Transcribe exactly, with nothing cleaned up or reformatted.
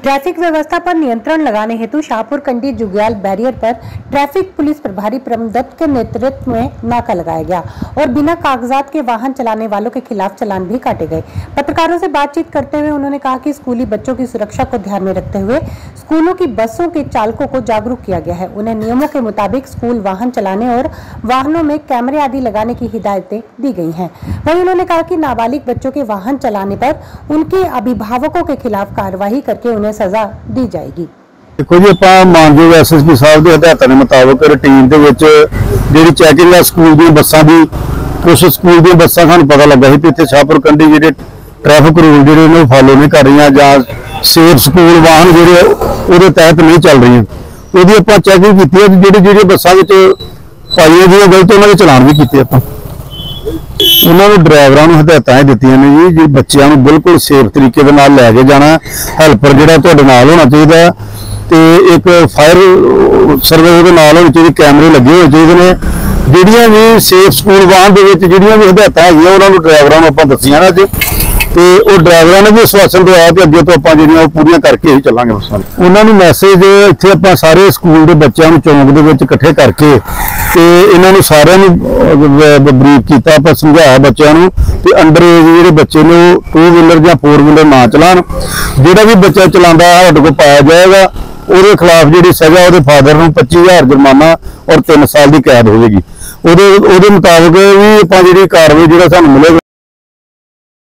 Traffic व्यवस्था पर नियंत्रण लगाने हेतु शाहपुर कंडी जुग्याल बैरियर पर ट्रैफिक पुलिस प्रभारी परम दत्त के नेतृत्व में नाका लगाया गया और बिना कागजात के वाहन चलाने वालों के खिलाफ चालान भी काटे गए। पत्रकारों से बातचीत करते हुए उन्होंने कहा कि स्कूली बच्चों की सुरक्षा को ध्यान में रखते हुए स्कूलों की बसों के चालकों को जागरूक किया गया है। उन्हें नियमों के मुताबिक स्कूल वाहन चलाने और वाहनों में कैमरे आदि लगाने की हिदायतें दी गई हैं। वहीं उन्होंने कहा कि नाबालिग बच्चों के वाहन चलाने पर उनके अभिभावकों के खिलाफ कार्रवाई करके उन्हें सजा दी जाएगी। देखो जी, आप मानयोग एस एस पी साहब के हिदायतों के मुताबिक रूटीन जी चैकिंग है स्कूल दी बसा की, कुछ स्कूल दी बसा सूँ पता लगा कि इतने शाहपुर कंडी जो ट्रैफिक रूल जो फॉलो नहीं कर रही या सेफ स्कूल वाहन जो तहत नहीं चल रही, वो आप चैकिंग की जी बसा पाई जी गलत उन्होंने चलान भी किए। आप उन्होंने ड्राइवरों को हिदायतां दित्तियां ने जी जी बच्चों को बिल्कुल सेफ तरीके लैके जाना, हैल्पर जो होना चाहिए तो एक फायर सर्विस के नाल होनी चाहिए, कैमरे लगे होने चाहिए ने, जिहड़ियां भी सेफ स्कूल वाहन के जिहड़ियां भी हिदायतां है उन्होंने ड्राइवरों को आपां दस्सियां ने तो वो ड्राइवरों ने भी आश्वासन दिया कि अगे तो आप पूरी करके ही चलांगे। बसां उन्होंने मैसेज इत्थे आप सारे स्कूल के बच्चों को चौंक दे विच इकट्ठे करके ते इन्होंने सारे ब्रीफ किया, आप समझाया बच्चों को अंडर एज जो बच्चे ने टू व्हीलर या फोर व्हीलर ना चलान, जोड़ा भी बच्चा चलाता साडे कोल पाया जाएगा उसके खिलाफ जी सजा वो फादर को पच्ची हज़ार जुर्माना और तीन साल की कैद होगी। वो मुताबिक भी आप जी कार्रवाई जो सानू मिलेगा।